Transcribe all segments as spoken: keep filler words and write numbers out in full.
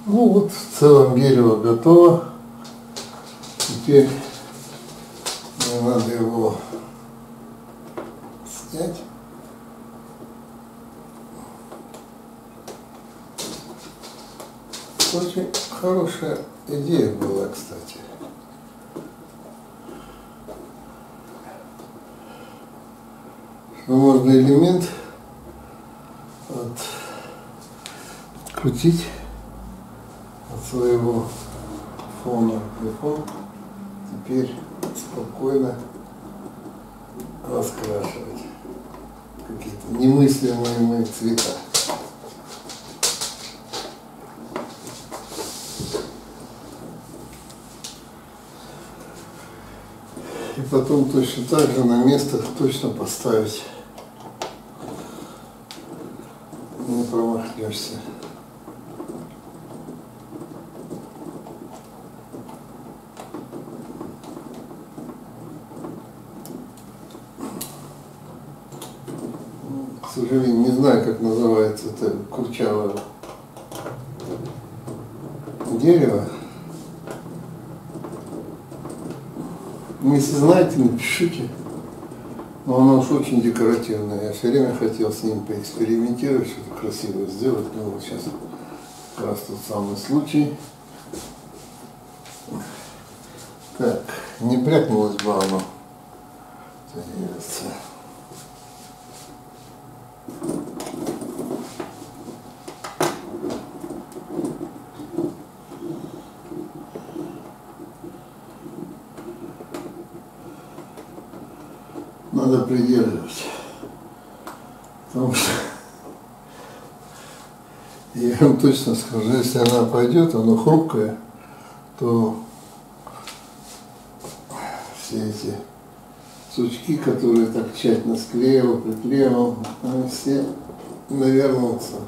Ну вот, в целом дерево готово. Теперь мне надо его снять. Очень хорошая идея была, кстати. Что можно элемент открутить от своего фона, и фон теперь спокойно раскрашивать какие-то немыслимые цвета. И потом точно так же на место точно поставить. Не промахнешься. К сожалению, не знаю, как называется это курчавое дерево. Если знаете, напишите. Но оно уж очень декоративное. Я все время хотел с ним поэкспериментировать, что-то красивое сделать. Но вот сейчас как раз тот самый случай. Так, не брякнулось бы оно. Надо придерживать, потому что я вам точно скажу, если она пойдет, она хрупкая, то все эти сучки, которые так тщательно склеивал, приклеивал, они все навернутся.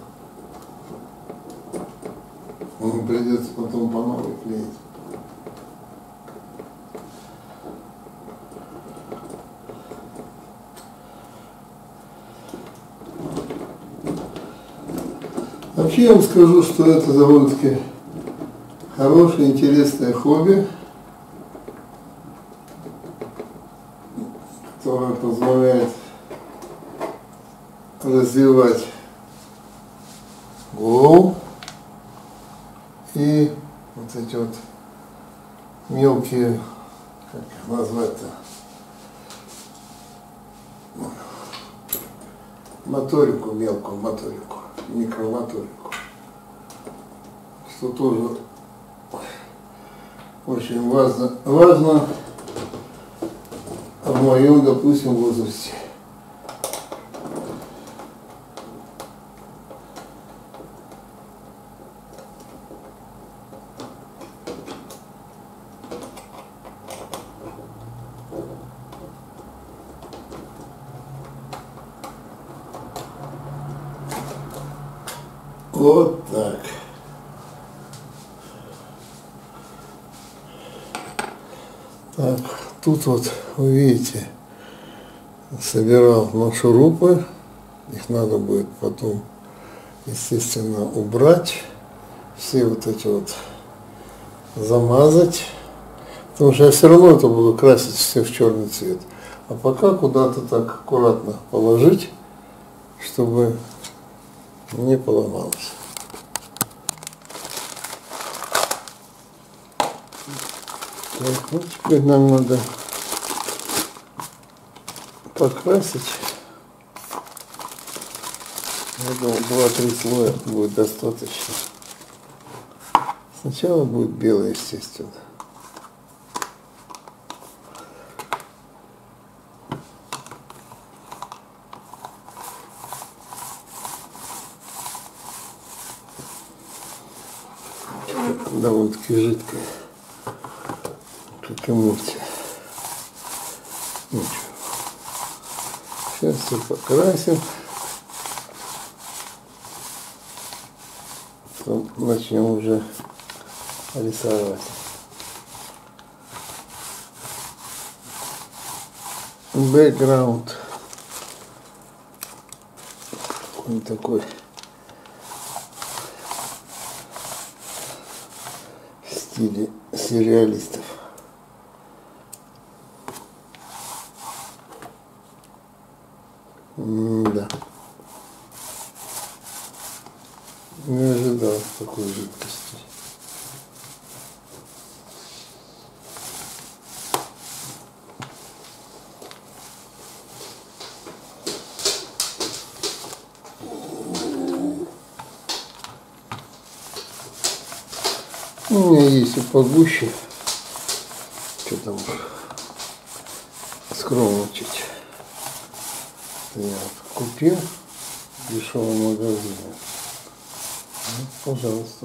Придется потом по новой клеить. Вообще я вам скажу, что это довольно-таки хорошее, интересное хобби, которое позволяет развивать голову и вот эти вот мелкие, как их назвать-то, моторику, мелкую моторику. Микромоторику, что тоже очень важно, важно в моем, допустим, возрасте. Вот так. Так, тут вот, вы видите, собирал на шурупы. Их надо будет потом, естественно, убрать. Все вот эти вот замазать. Потому что я все равно это буду красить все в черный цвет. А пока куда-то так аккуратно положить, чтобы не поломалось. Так, ну теперь нам надо покрасить. Я думаю, два-три слоя будет достаточно. Сначала будет белый, естественно. Довольно-таки жидкая, как эмульсия. Ничего. Сейчас все покрасим. Потом начнем уже рисовать. Бэкграунд. Он такой стиле сюрреалистов. М-да. Не ожидал такой жидкости. У меня есть и погуще. Что там скромничать. Я вот купил в дешевом магазине. Ну, пожалуйста.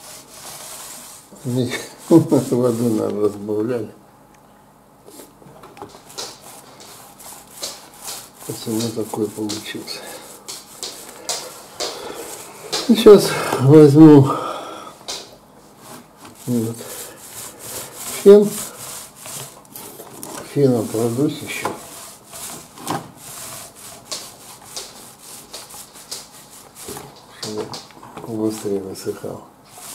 Воду нам разбавляли. Почему такой получился? Сейчас возьму вот фен. Феном пройдусь еще. Чтобы быстрее высыхал.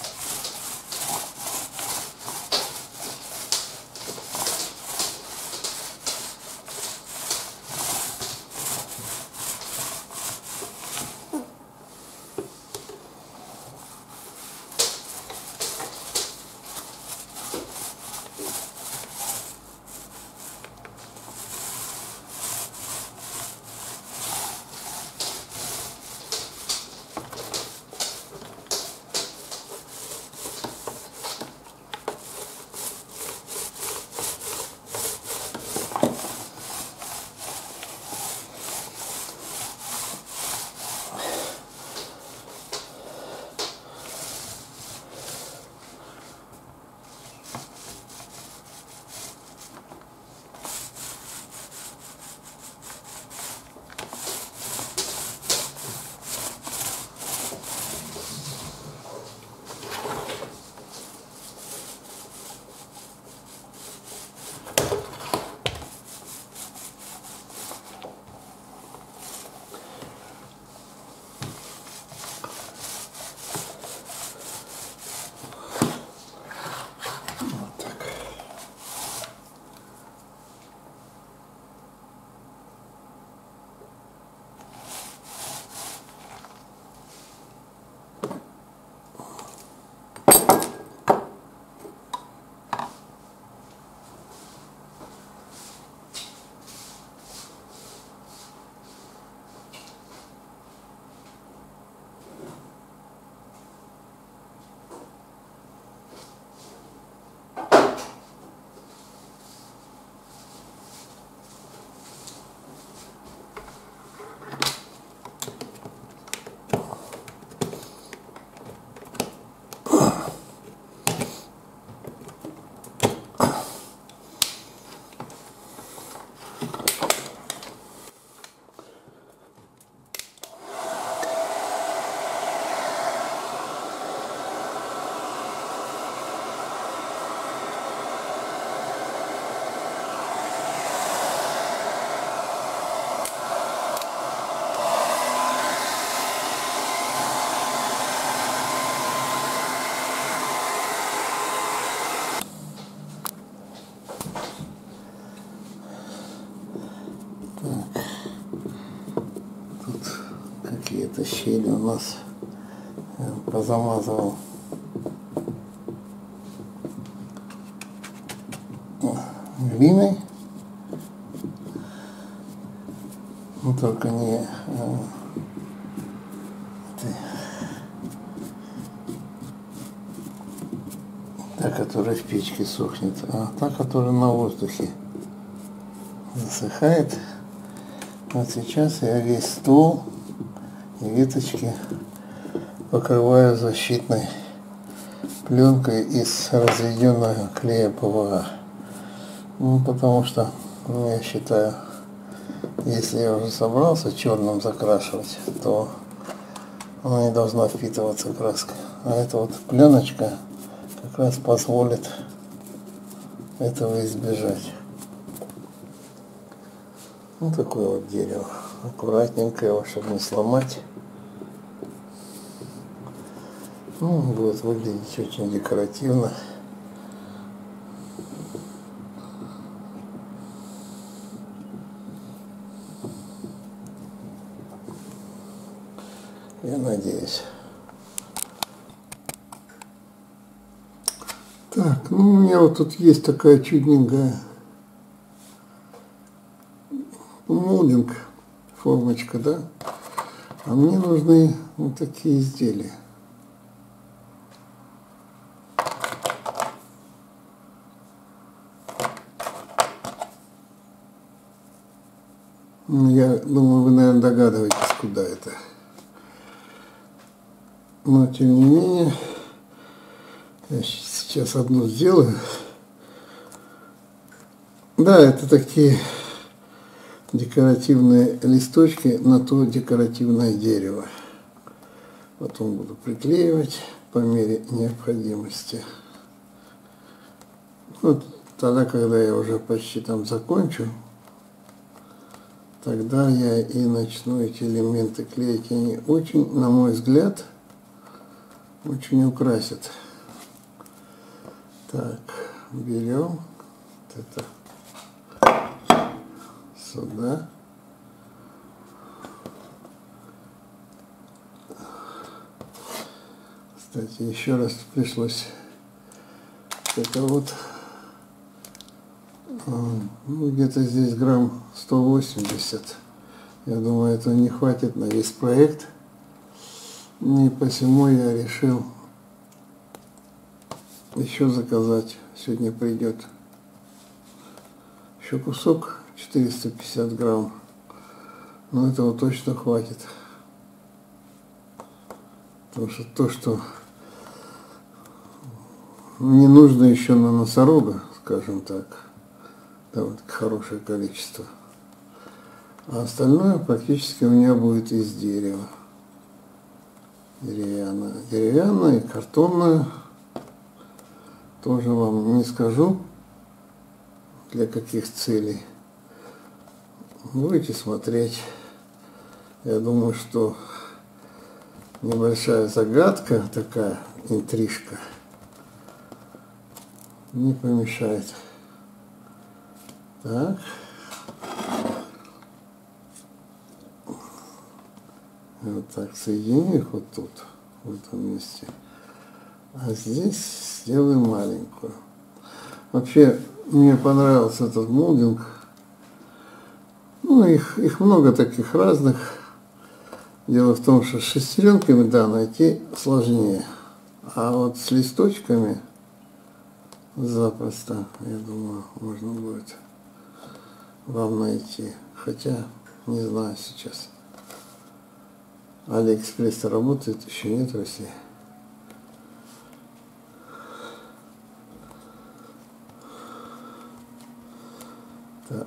Какие-то щели у нас. Я позамазывал глиной, но только не а, та, которая в печке сохнет, а та, которая на воздухе засыхает. Вот сейчас я весь стол и веточки покрываю защитной пленкой из разведенного клея ПВА. Ну, потому что, ну, я считаю, если я уже собрался черным закрашивать, то она не должна впитываться краска. А эта вот пленочка как раз позволит этого избежать. Ну, такое вот дерево. Аккуратненько его, чтобы не сломать. Ну, будет выглядеть очень декоративно. я надеюсь. Так, ну у меня вот тут есть такая чудненькая молдинг, формочка, да? А мне нужны вот такие изделия. Я думаю, вы, наверное, догадываетесь, куда это. Но, тем не менее, я сейчас одну сделаю. Да, это такие декоративные листочки на то декоративное дерево. Потом буду приклеивать по мере необходимости. Вот тогда, когда я уже почти там закончу, тогда я и начну эти элементы клеить. Они очень, на мой взгляд, очень украсят. Так, берем вот это сюда. Кстати, еще раз пришлось это вот, ну, где-то здесь грамм сто восемьдесят. Я думаю, этого не хватит на весь проект. И посему я решил еще заказать. Сегодня придет еще кусок, четыреста пятьдесят грамм. Но этого точно хватит. Потому что то, что мне нужно еще на носорога, скажем так, да, вот хорошее количество. А остальное практически у меня будет из дерева. Деревянное. Деревянное и картонное. Тоже вам не скажу, для каких целей. Будете смотреть. Я думаю, что небольшая загадка, такая интрижка, не помешает. Так. Вот так соединю их вот тут, в этом месте. А здесь сделаю маленькую. Вообще, мне понравился этот молдинг. Ну, их, их много таких разных. Дело в том, что с шестеренками, да, найти сложнее. А вот с листочками запросто, я думаю, можно будет вам найти. Хотя, не знаю сейчас. Алиэкспресс работает, еще нет в России. Так.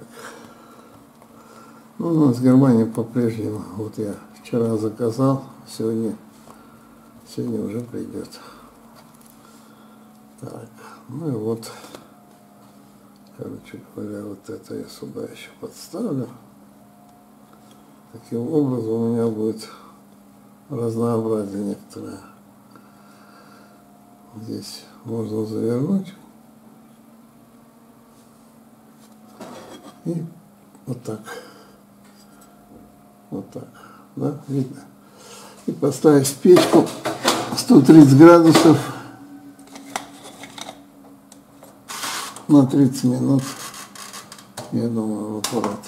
Ну, у нас в Германии по-прежнему. Вот я вчера заказал, сегодня, сегодня уже придет. Так, ну и вот, короче говоря, вот это я сюда еще подставлю. Таким образом у меня будет разнообразие некоторое. Здесь можно завернуть. И вот так. Вот так. Да, видно. И поставить в печку сто тридцать градусов на тридцать минут. Я думаю, в аппарат.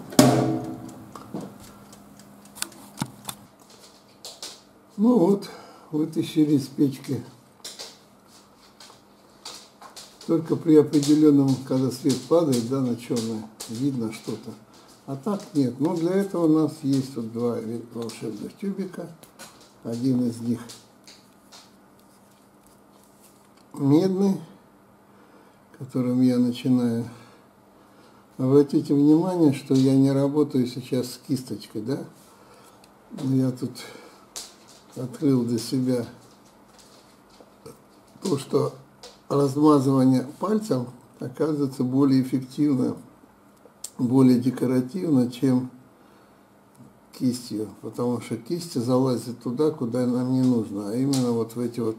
Ну вот, вытащили из печки. Только при определенном, когда свет падает, да, на черное, видно что-то. А так нет. Но для этого у нас есть вот два волшебных тюбика. Один из них медный, которым я начинаю. Обратите внимание, что я не работаю сейчас с кисточкой, да? Я тут открыл для себя то, что размазывание пальцем оказывается более эффективно, более декоративно, чем кистью, потому что кисть залазит туда, куда нам не нужно, а именно вот в эти вот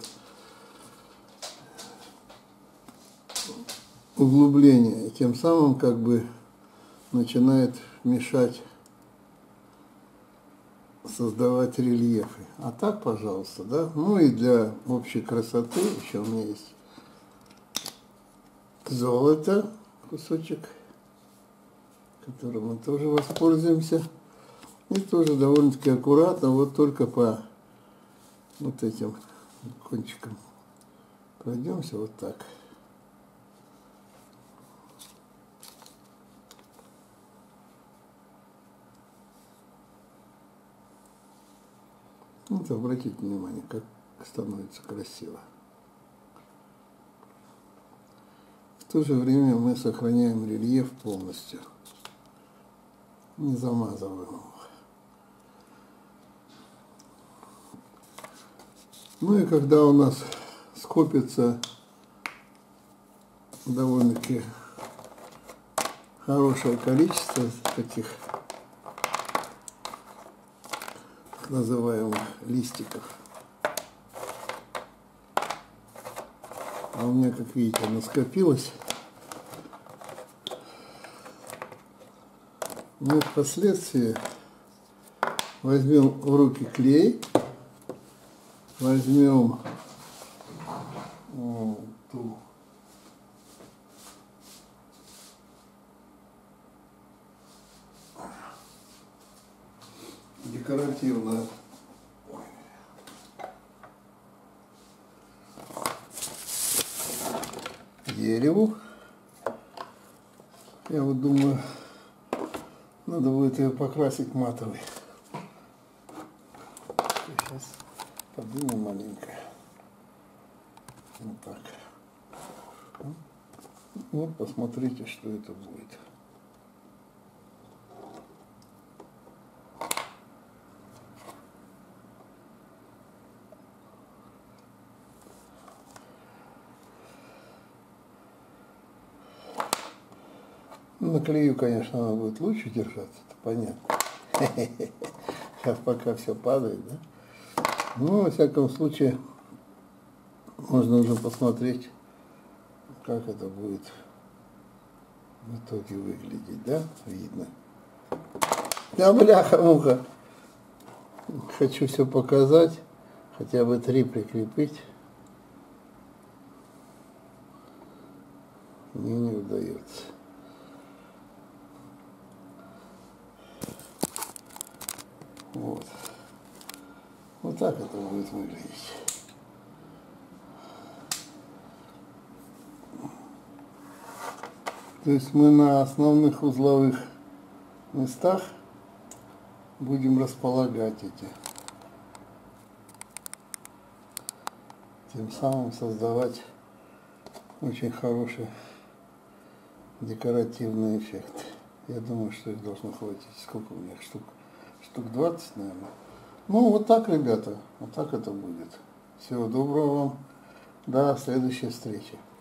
углубления, и тем самым как бы начинает мешать создавать рельефы. А так, пожалуйста, да. Ну и для общей красоты еще у меня есть золото, кусочек, которым мы тоже воспользуемся. И тоже довольно-таки аккуратно, вот только по вот этим кончикам пройдемся вот так. Вот обратите внимание, как становится красиво. В то же время мы сохраняем рельеф полностью, не замазываем его. Ну и когда у нас скопится довольно-таки хорошее количество таких так называемых листиков, а у меня, как видите, оно скопилось, мы впоследствии возьмем в руки клей, возьмем о, ту декоративную дереву. Я вот думаю, надо будет ее покрасить матовой. Сейчас поднимем маленько. Вот так. Вот посмотрите, что это будет. На клею, конечно, она будет лучше держаться, это понятно. Сейчас пока все падает, да? Ну, во всяком случае, можно уже посмотреть, как это будет в итоге выглядеть, да? Видно. Да, бляха-муха. Хочу все показать, хотя бы три прикрепить. Мне не удается. Вот. Вот так это будет выглядеть. То есть мы на основных узловых местах будем располагать эти. Тем самым создавать очень хороший декоративный эффект. Я думаю, что их должно хватить. Сколько у меня штук? Штук двадцать, наверное. Ну, вот так, ребята, вот так это будет. Всего доброго вам. До следующей встречи.